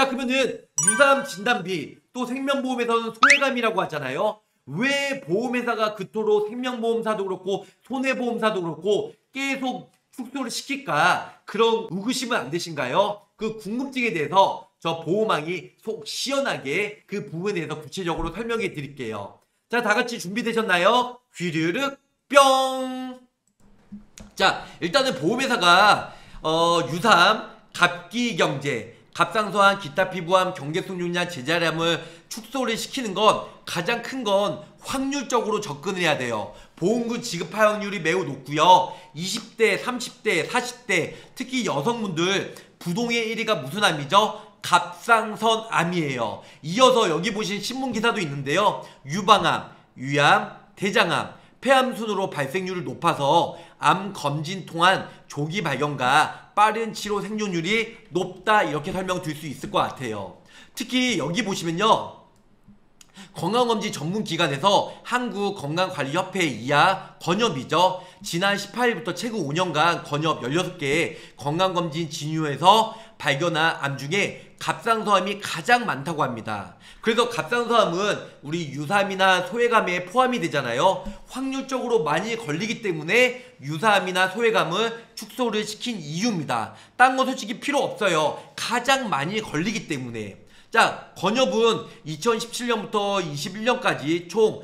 자, 그러면은 유사암 진단비 또 생명보험에서는 소외감이라고 하잖아요. 왜 보험회사가 그토록 생명보험사도 그렇고 손해보험사도 그렇고 계속 축소를 시킬까? 그런 의구심은 안 되신가요? 그 궁금증에 대해서 저 보호망이 속 시원하게 그 부분에 대해서 구체적으로 설명해 드릴게요. 자, 다 같이 준비되셨나요? 휘르륵 뿅! 자, 일단은 보험회사가 유사암, 갑기경제, 갑상선암, 기타 피부암, 경계속률량, 제자리암을 축소를 시키는 건 가장 큰 건 확률적으로 접근을 해야 돼요. 보험금 지급 확률이 매우 높고요. 20대, 30대, 40대 특히 여성분들 부동의 1위가 무슨 암이죠? 갑상선암이에요. 이어서 여기 보신 신문기사도 있는데요. 유방암, 위암, 대장암, 폐암 순으로 발생률이 높아서 암 검진 통한 조기 발견과 빠른 치료 생존율이 높다, 이렇게 설명드릴 수 있을 것 같아요. 특히 여기 보시면요, 건강검진 전문기관에서 한국건강관리협회 이하 건협이죠. 지난 18일부터 최근 5년간 건협 16개의 건강검진 진료에서 발견한 암 중에 갑상선암이 가장 많다고 합니다. 그래서 갑상선암은 우리 유사암이나 소외감에 포함이 되잖아요. 확률적으로 많이 걸리기 때문에 유사암이나 소외감을 축소를 시킨 이유입니다. 딴 거 솔직히 필요 없어요. 가장 많이 걸리기 때문에. 자, 건협은 2017년부터 21년까지 총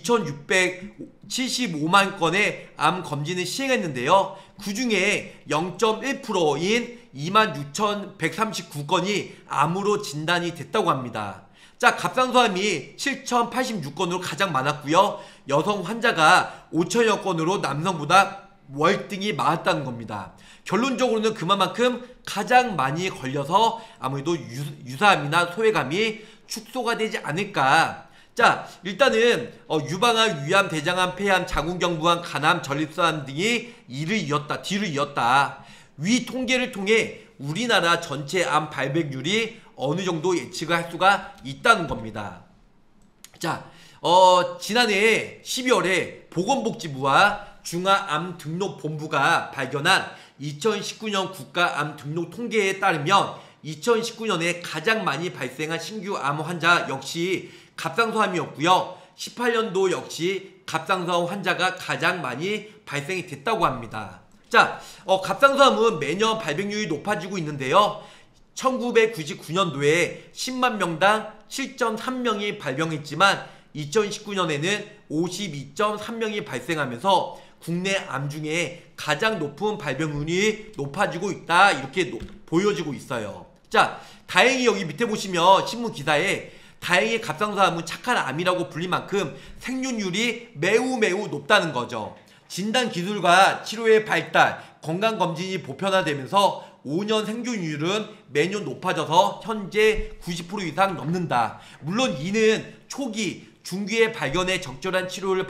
2675만 건의 암 검진을 시행했는데요. 그 중에 0.1%인 26,139건이 암으로 진단이 됐다고 합니다. 자, 갑상선암이 7,086건으로 가장 많았고요. 여성 환자가 5천여 건으로 남성보다 월등히 많았다는 겁니다. 결론적으로는 그만큼 가장 많이 걸려서 아무래도 유사암이나 소외감이 축소가 되지 않을까. 자, 일단은 유방암, 위암, 대장암, 폐암, 자궁경부암, 간암, 전립선암 등이 뒤를 이었다. 위 통계를 통해 우리나라 전체 암 발병률이 어느 정도 예측을 할 수가 있다는 겁니다. 자, 지난해 12월에 보건복지부와 중앙암등록본부가 발견한 2019년 국가암 등록 통계에 따르면 2019년에 가장 많이 발생한 신규 암 환자 역시 갑상선암이었고요. 18년도 역시 갑상선암 환자가 가장 많이 발생이 됐다고 합니다. 자, 갑상선암은 매년 발병률이 높아지고 있는데요. 1999년도에 10만 명당 7.3명이 발병했지만 2019년에는 52.3명이 발생하면서 국내 암 중에 가장 높은 발병률이 높아지고 있다, 이렇게 보여지고 있어요. 자, 다행히 여기 밑에 보시면 신문 기사에 다행히 갑상선암은 착한 암이라고 불릴 만큼 생존율이 매우 높다는 거죠. 진단 기술과 치료의 발달, 건강검진이 보편화되면서 5년 생존율은 매년 높아져서 현재 90% 이상 넘는다. 물론 이는 초기, 중기의 발견에 적절한 치료를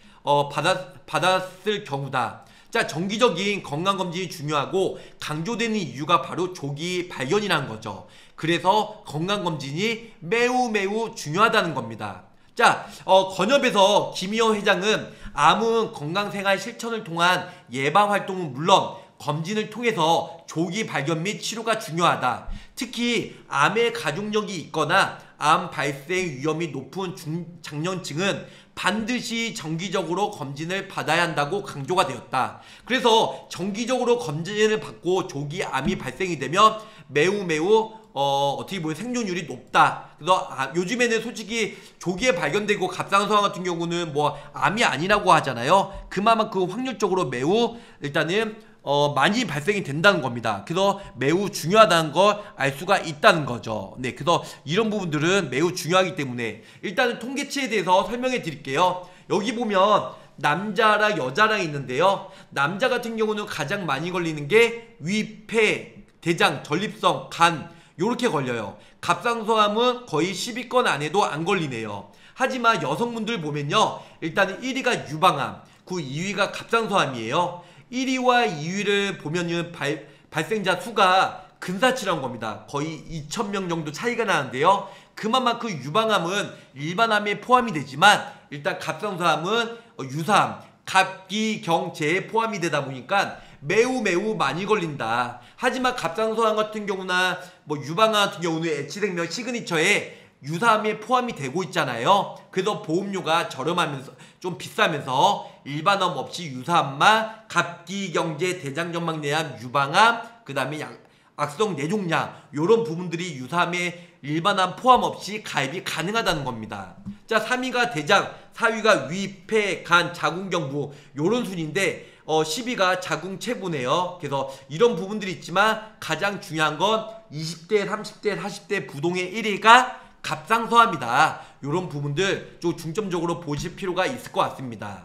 받았을 경우다. 자, 정기적인 건강검진이 중요하고 강조되는 이유가 바로 조기 발견이라는 거죠. 그래서 건강검진이 매우 중요하다는 겁니다. 자, 건협에서 김희영 회장은 암은 건강생활 실천을 통한 예방활동은 물론 검진을 통해서 조기 발견 및 치료가 중요하다. 특히 암의 가족력이 있거나 암 발생 위험이 높은 중장년층은 반드시 정기적으로 검진을 받아야 한다고 강조가 되었다. 그래서 정기적으로 검진을 받고 조기 암이 발생이 되면 매우 어떻게 보면 생존율이 높다. 그래서 요즘에는 솔직히 조기에 발견되고 갑상선암 같은 경우는 뭐 암이 아니라고 하잖아요. 그만큼 확률적으로 매우 일단은 많이 발생이 된다는 겁니다. 그래서 매우 중요하다는 걸 알 수가 있다는 거죠. 네, 그래서 이런 부분들은 매우 중요하기 때문에 일단은 통계치에 대해서 설명해 드릴게요. 여기 보면 남자랑 여자랑 있는데요. 남자 같은 경우는 가장 많이 걸리는 게 위, 폐, 대장, 전립선, 간 요렇게 걸려요. 갑상선암은 거의 10위권 안에도 안 걸리네요. 하지만 여성분들 보면요, 일단은 1위가 유방암, 그 2위가 갑상선암이에요. 1위와 2위를 보면은 발생자 수가 근사치라는 겁니다. 거의 2,000명 정도 차이가 나는데요. 그만큼 유방암은 일반암에 포함이 되지만 일단 갑상선암은 유사암, 갑기경제에 포함이 되다 보니까 매우 매우 많이 걸린다. 하지만 갑상선암 같은 경우나 뭐 유방암 같은 경우는 H생명 시그니처에 유사암에 포함이 되고 있잖아요. 그래서 보험료가 저렴하면서 좀 비싸면서 일반암 없이 유사암만 갑기경제 대장전막내암 유방암 그 다음에 악성 뇌종양 요런 부분들이 유사암에 일반암 포함 없이 가입이 가능하다는 겁니다. 자, 3위가 대장, 4위가 위, 폐, 간, 자궁경부 요런 순인데 10위가 자궁체부네요. 그래서 이런 부분들이 있지만 가장 중요한 건 20대, 30대, 40대 부동의 1위가 갑상선암이다. 요런 부분들 좀 중점적으로 보실 필요가 있을 것 같습니다.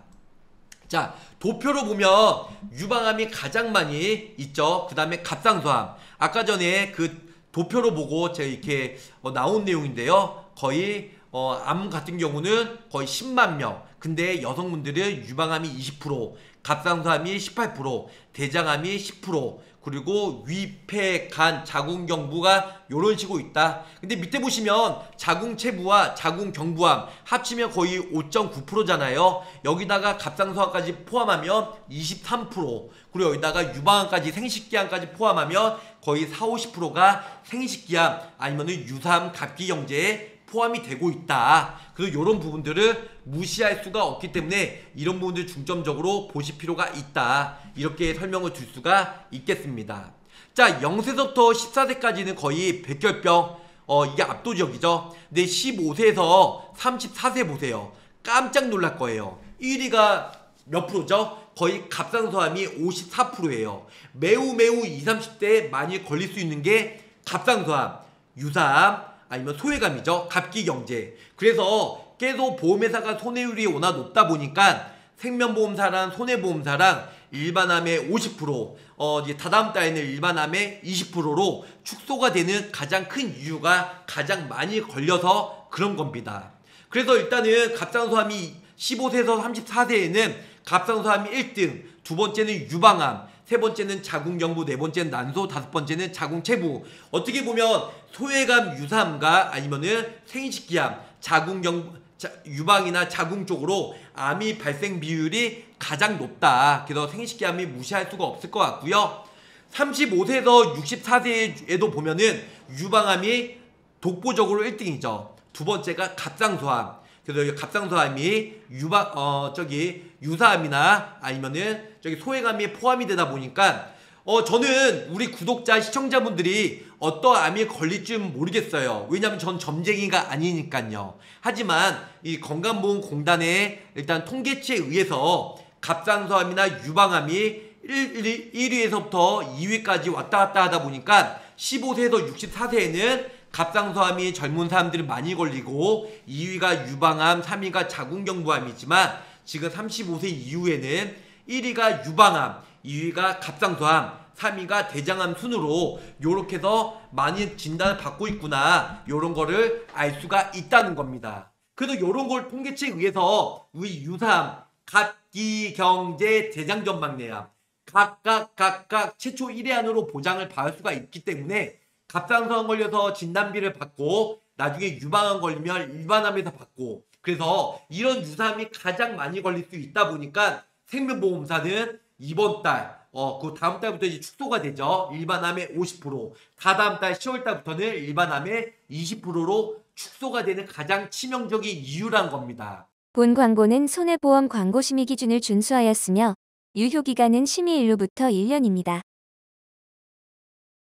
자, 도표로 보면 유방암이 가장 많이 있죠. 그 다음에 갑상선암. 아까 전에 그 도표로 보고 제가 이렇게 나온 내용인데요. 거의 암 같은 경우는 거의 10만 명. 근데 여성분들은 유방암이 20%, 갑상선암이 18%, 대장암이 10%, 그리고 위, 폐, 간, 자궁경부가 요런 식으로 있다. 근데 밑에 보시면 자궁체부와 자궁경부암 합치면 거의 5.9%잖아요. 여기다가 갑상선암까지 포함하면 23%, 그리고 여기다가 유방암까지 생식기암까지 포함하면 거의 40~50%가 생식기암 아니면 유사암 갑기경제에 포함이 되고 있다. 그래서 이런 부분들을 무시할 수가 없기 때문에 이런 부분들 중점적으로 보실 필요가 있다. 이렇게 설명을 줄 수가 있겠습니다. 자, 0세부터 14세까지는 거의 백혈병 이게 압도적이죠. 근데 15세에서 34세 보세요. 깜짝 놀랄 거예요. 1위가 몇 프로죠? 거의 갑상선암이 54%예요. 매우 20, 30대에 많이 걸릴 수 있는 게 갑상선암, 유사암, 아니면 소외감이죠. 갑기경제. 그래서 계속 보험회사가 손해율이 워낙 높다 보니까 생명보험사랑 손해보험사랑 일반암의 50%, 이제 다다음 달에는 일반암의 20%로 축소가 되는 가장 큰 이유가 가장 많이 걸려서 그런 겁니다. 그래서 일단은 갑상선암이 15세에서 34세에는 갑상선암이 1등, 두 번째는 유방암, 세 번째는 자궁경부, 네 번째는 난소, 다섯 번째는 자궁체부. 어떻게 보면 소외감, 유사암과 아니면은 생식기암, 유방이나 자궁 쪽으로 암이 발생 비율이 가장 높다. 그래서 생식기암이 무시할 수가 없을 것 같고요. 35세에서 64세에도 보면은 유방암이 독보적으로 1등이죠. 두 번째가 갑상선암. 그래서 갑상선암이 유사암이나 아니면은 소외감이 포함이 되다 보니까 저는 우리 구독자 시청자분들이 어떤 암이 걸릴지 모르겠어요. 왜냐면 전 점쟁이가 아니니까요. 하지만 이 건강보험공단의 일단 통계치에 의해서 갑상선암이나 유방암이 1위에서부터 2위까지 왔다 갔다 하다 보니까 15세에서 64세에는 갑상선암이 젊은 사람들이 많이 걸리고 2위가 유방암, 3위가 자궁경부암이지만 지금 35세 이후에는 1위가 유방암, 2위가 갑상선암, 3위가 대장암 순으로 요렇게 해서 많이 진단을 받고 있구나 요런 거를 알 수가 있다는 겁니다. 그래서 요런 걸 통계치에 의해서 우리 유사암, 갑기경제 대장전막내암 각각 최초 1회 안으로 보장을 받을 수가 있기 때문에 갑상선암 걸려서 진단비를 받고 나중에 유방암 걸리면 일반암에서 받고 그래서 이런 유사암이 가장 많이 걸릴 수 있다 보니까 생명보험사는 이번 달 그 다음 달부터 이제 축소가 되죠. 일반암의 50%, 다다음 달 10월 달부터는 일반암의 20%로 축소가 되는 가장 치명적인 이유란 겁니다. 본 광고는 손해보험 광고 심의 기준을 준수하였으며 유효기간은 심의 일로부터 1년입니다.